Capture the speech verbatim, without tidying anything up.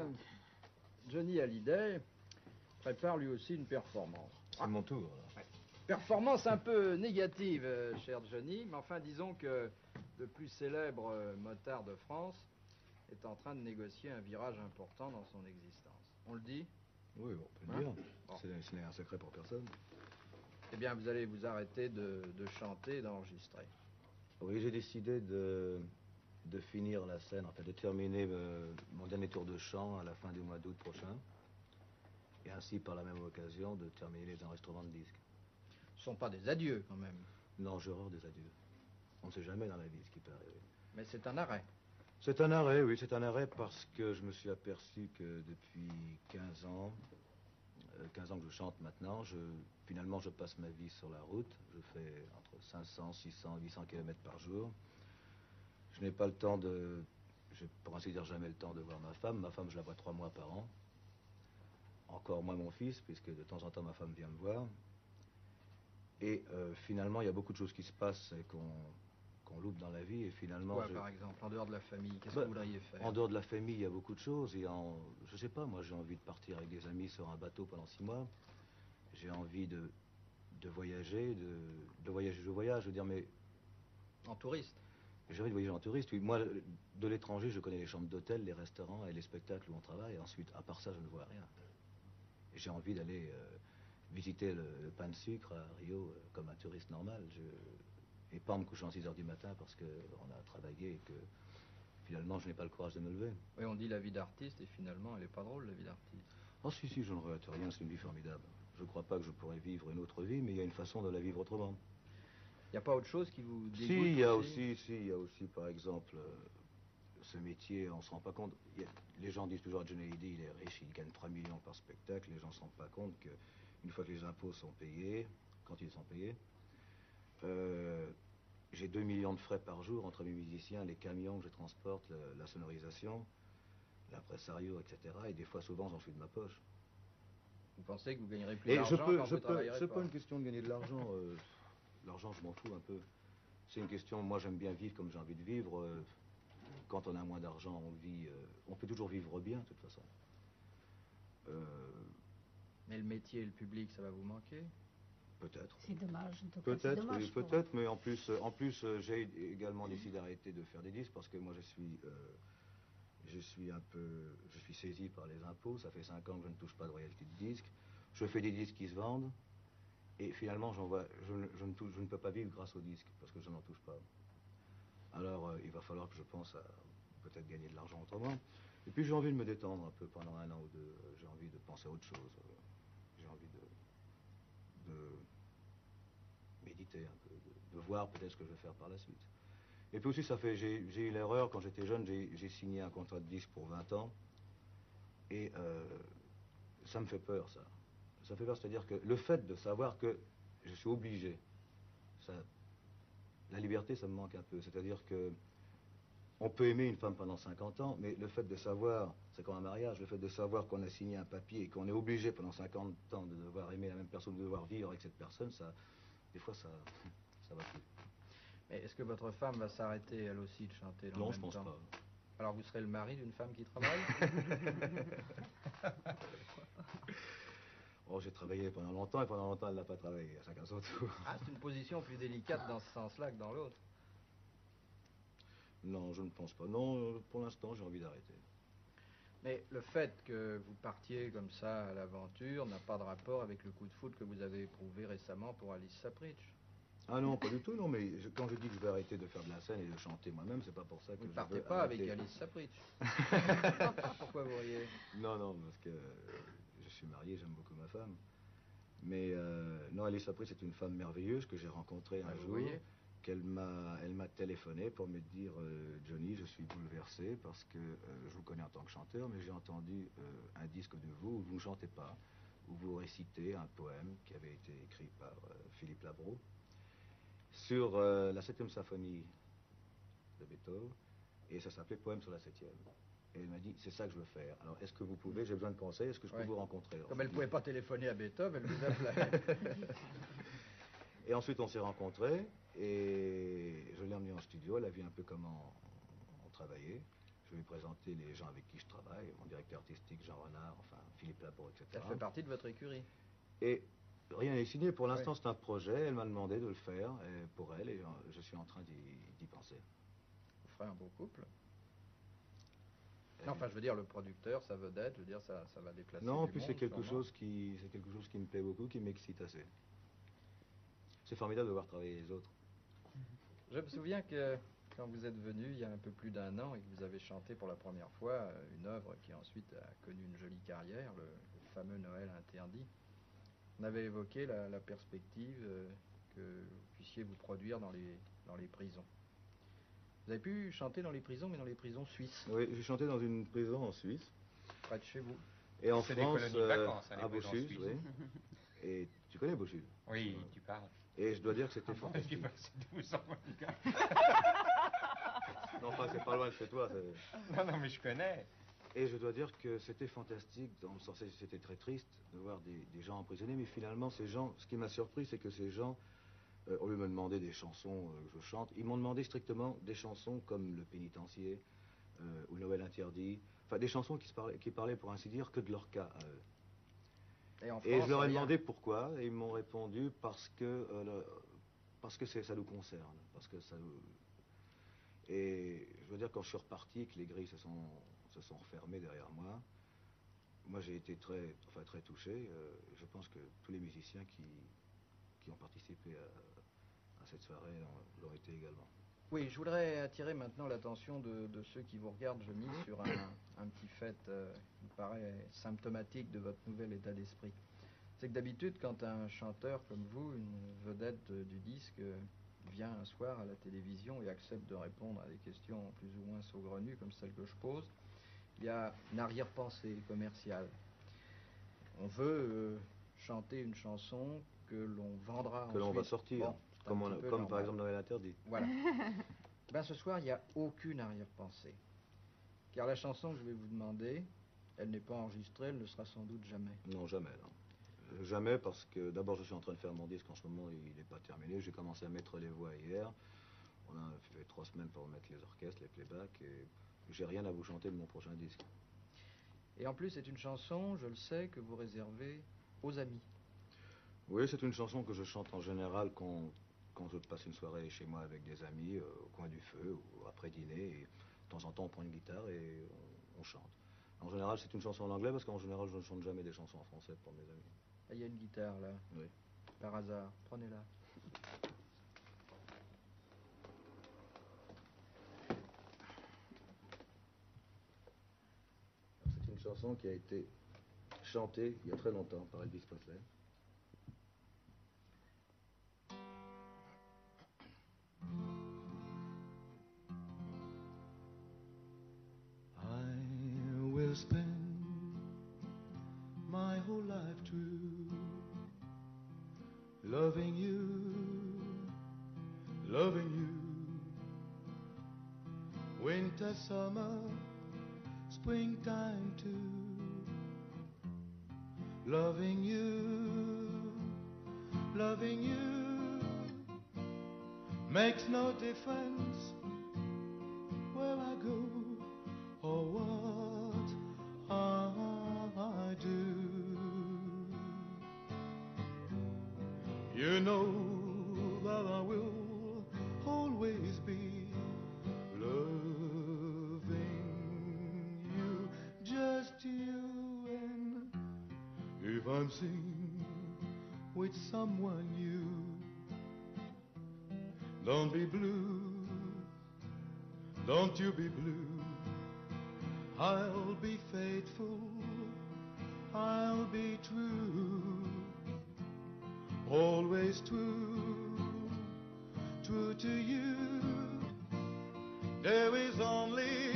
bien, Johnny Hallyday prépare lui aussi une performance. C'est mon tour. Ouais. Performance un peu négative, euh, cher Johnny, mais enfin disons que le plus célèbre euh, motard de France est en train de négocier un virage important dans son existence. On le dit? Oui, on peut le hein dire. Bon. Ce n'est un secret pour personne. Eh bien, vous allez vous arrêter de, de chanter et d'enregistrer. Oui, j'ai décidé de, de finir la scène, enfin de terminer euh, mon dernier tour de chant à la fin du mois d'août prochain. Et ainsi, par la même occasion, de terminer les enregistrements de disques. Ce ne sont pas des adieux, quand même. Non, j'ai horreur des adieux. On ne sait jamais dans la vie ce qui peut arriver. Mais c'est un arrêt. C'est un arrêt, oui, c'est un arrêt parce que je me suis aperçu que depuis quinze ans, euh, quinze ans que je chante maintenant, je, finalement je passe ma vie sur la route. Je fais entre cinq cents, six cents, huit cents kilomètres par jour. Je n'ai pas le temps de, je pour ainsi dire jamais le temps de voir ma femme. Ma femme, je la vois trois mois par an. Encore moins mon fils, puisque de temps en temps ma femme vient me voir. Et euh, finalement, il y a beaucoup de choses qui se passent et qu'on qu'on loupe dans la vie. Et finalement, Quoi, je... par exemple, en dehors de la famille, qu'est-ce bah, que vous voudriez faire? En dehors de la famille, il y a beaucoup de choses. Et en, je sais pas, moi j'ai envie de partir avec des amis sur un bateau pendant six mois. J'ai envie de, de voyager, de, de voyager, je voyage, je veux dire, mais... En touriste? J'ai envie de voyager en touriste, oui. Moi, de l'étranger, je connais les chambres d'hôtel, les restaurants et les spectacles où on travaille. Ensuite, à part ça, je ne vois rien. Et j'ai envie d'aller euh, visiter le, le pain de sucre à Rio euh, comme un touriste normal. Je... Et pas en me couchant à six heures du matin parce qu'on a travaillé et que finalement, je n'ai pas le courage de me lever. Oui, on dit la vie d'artiste et finalement, elle n'est pas drôle, la vie d'artiste. Oh si, si, je ne regrette rien, c'est une vie formidable. Je ne crois pas que je pourrais vivre une autre vie, mais il y a une façon de la vivre autrement. Il n'y a pas autre chose qui vous dégoûte? Si, il y a aussi, aussi, si, il y a aussi, par exemple, euh, ce métier, on ne se rend pas compte. Il y a, les gens disent toujours, Johnny Hallyday, il est riche, il gagne trois millions par spectacle. Les gens ne se rendent pas compte qu'une fois que les impôts sont payés, quand ils sont payés, euh, j'ai deux millions de frais par jour entre mes musiciens, les camions que je transporte, la, la sonorisation, l'impresario, et cetera. Et des fois, souvent, j'en suis de ma poche. Vous pensez que vous gagnerez plus Et je d'argent peux, quand je vous peux, travaillerez c'est pas? pas une question de gagner de l'argent. Euh, l'argent, je m'en fous un peu. C'est une question, moi j'aime bien vivre comme j'ai envie de vivre. Euh, quand on a moins d'argent, on vit, euh, on peut toujours vivre bien, de toute façon. Euh, Mais le métier et le public, ça va vous manquer? peut-être. C'est dommage, en tout cas, c'est Peut-être, dommage oui, pour- peut-être, mais en plus, euh, en plus, euh, j'ai également décidé d'arrêter de faire des disques parce que moi je suis, euh, je suis un peu, je suis saisi par les impôts. Ça fait cinq ans que je ne touche pas de royalties de disques. Je fais des disques qui se vendent. Et finalement, j'en vois, je, je, ne touche, je ne peux pas vivre grâce aux disques, parce que je n'en touche pas. Alors, euh, il va falloir que je pense à peut-être gagner de l'argent autrement. Et puis, j'ai envie de me détendre un peu pendant un an ou deux. J'ai envie de penser à autre chose. J'ai envie de, de méditer un peu, de, de voir peut-être ce que je vais faire par la suite. Et puis aussi, ça fait, j'ai eu l'erreur, quand j'étais jeune, j'ai signé un contrat de disque pour vingt ans. Et euh, ça me fait peur, ça. Ça me fait peur, c'est-à-dire que le fait de savoir que je suis obligé, ça, la liberté, ça me manque un peu. C'est-à-dire que on peut aimer une femme pendant cinquante ans, mais le fait de savoir, c'est comme un mariage, le fait de savoir qu'on a signé un papier et qu'on est obligé pendant cinquante ans de devoir aimer la même personne, de devoir vivre avec cette personne, ça, des fois, ça, ça va plus. Mais est-ce que votre femme va s'arrêter, elle aussi, de chanter dans non, le je même pense temps? pas. Alors vous serez le mari d'une femme qui travaille? Oh, j'ai travaillé pendant longtemps et pendant longtemps, elle n'a pas travaillé, à chacun son tour. Ah, c'est une position plus délicate dans ce sens-là que dans l'autre. Non, je ne pense pas. Non, pour l'instant, j'ai envie d'arrêter. Mais le fait que vous partiez comme ça à l'aventure n'a pas de rapport avec le coup de foudre que vous avez éprouvé récemment pour Alice Sapritch. Ah non, pas du tout, non, mais je, quand je dis que je vais arrêter de faire de la scène et de chanter moi-même, c'est pas pour ça que Vous ne je partez veux pas arrêter. avec Alice Sapritch. Pourquoi vous riez? Non, non, parce que je suis marié, j'aime beaucoup ma femme. Mais euh, non, Alice Sapritch, c'est une femme merveilleuse que j'ai rencontrée un Ah, vous jour, voyez. qu'elle m'a, elle m'a téléphoné pour me dire euh, Johnny, je suis bouleversé parce que euh, je vous connais en tant que chanteur, mais j'ai entendu euh, un disque de vous où vous ne chantez pas, où vous récitez un poème qui avait été écrit par euh, Philippe Labro sur euh, la septième symphonie de Beethoven, et ça s'appelait Poème sur la septième. Et elle m'a dit, c'est ça que je veux faire. Alors, est-ce que vous pouvez, j'ai besoin de conseils, est-ce que je peux Ouais. vous rencontrer? Alors, Comme je elle ne dis... pouvait pas téléphoner à Beethoven, elle vous appelait. Et ensuite, on s'est rencontrés, et je l'ai emmené en studio, elle a vu un peu comment on travaillait. je vais présenter les gens avec qui je travaille, mon directeur artistique Jean Renard, enfin Philippe Laport, et cetera. Elle fait partie de votre écurie. Et rien n'est signé. Pour l'instant, Oui. c'est un projet. Elle m'a demandé de le faire et pour elle, et je suis en train d'y penser. Vous ferez un beau couple. Non, enfin, je veux dire, le producteur, sa vedette, je veux dire, ça, ça va déplacer Non, du puis monde, c'est quelque sûrement. chose qui, c'est quelque chose qui me plaît beaucoup, qui m'excite assez. C'est formidable de voir travailler les autres. Je me souviens que quand vous êtes venu il y a un peu plus d'un an et que vous avez chanté pour la première fois euh, une œuvre qui ensuite a connu une jolie carrière, le, le fameux Noël interdit, on avait évoqué la, la perspective euh, que vous puissiez vous produire dans les, dans les prisons. Vous avez pu chanter dans les prisons, mais dans les prisons suisses. Oui, j'ai chanté dans une prison en Suisse. Près de chez vous. Et en C'est France, des colonies de vacances, hein, les à prisons Beauchuse, suisses. oui. Et tu connais Beauchuse? Oui, tu parles. Et je dois dire que c'était Tu fantastique. passais douze ans, mon gars. Non, enfin, c'est pas loin de chez toi. c'est- Non, non, mais je connais. Et je dois dire que c'était fantastique, dans le sens où c'était très triste de voir des, des gens emprisonnés, mais finalement, ces gens, ce qui m'a surpris, c'est que ces gens, euh, au lieu de me demander des chansons euh, que je chante, ils m'ont demandé strictement des chansons comme Le Pénitencier euh, ou Noël interdit, enfin des chansons qui, se parlaient, qui parlaient, pour ainsi dire, que de leur cas à eux. Et, en Et France, je leur ai rien. demandé pourquoi, et ils m'ont répondu parce que, euh, le- parce que c'est- ça nous concerne, parce que ça nous... Et je veux dire, quand je suis reparti, que les grilles se sont, se sont refermées derrière moi, moi j'ai été très, enfin, très touché. Euh, je pense que tous les musiciens qui, qui ont participé à, à cette soirée l'ont- l'ont été également. Oui, je voudrais attirer maintenant l'attention de, de ceux qui vous regardent, je mise sur un, un petit fait euh, qui me paraît symptomatique de votre nouvel état d'esprit. C'est que d'habitude, quand un chanteur comme vous, une vedette de- du disque, euh, vient un soir à la télévision et accepte de répondre à des questions plus ou moins saugrenues comme celles que je pose, il y a une arrière-pensée commerciale. On veut euh, chanter une chanson que l'on vendra Que l'on va ensuite. sortir, Bon, c'est un comme, on petit a- peu comme par normal. exemple Noël interdit. Voilà. Ben, ce soir, il n'y a aucune arrière-pensée. Car la chanson que je vais vous demander, elle n'est pas enregistrée, elle ne sera sans doute jamais. Non, jamais, non. Euh, Jamais, parce que d'abord je suis en train de faire mon disque en ce moment, il n'est pas terminé. J'ai commencé à mettre les voix hier. On a fait trois semaines pour mettre les orchestres, les playbacks, et j'ai rien à vous chanter de mon prochain disque. Et en plus, c'est une chanson, je le sais, que vous réservez aux amis. Oui, c'est une chanson que je chante en général quand, quand je passe une soirée chez moi avec des amis, euh, au coin du feu, ou après dîner, et de temps en temps on prend une guitare et on, on chante. En général, c'est une chanson en anglais, parce qu'en général, je ne chante jamais des chansons en français pour mes amis. Ah, il y a une guitare là, Oui. par hasard. Prenez-la. C'est une chanson qui a été chantée il y a très longtemps par Elvis Presley. I will spend my whole life through loving you, loving you. Winter, summer, springtime too. Loving you, loving you makes no difference where I go or what I do. You know that I will always be loving you, just you. And if I'm seen with someone new, don't be blue, don't you be blue. I'll be faithful, I'll be true, always true, true to you. There is only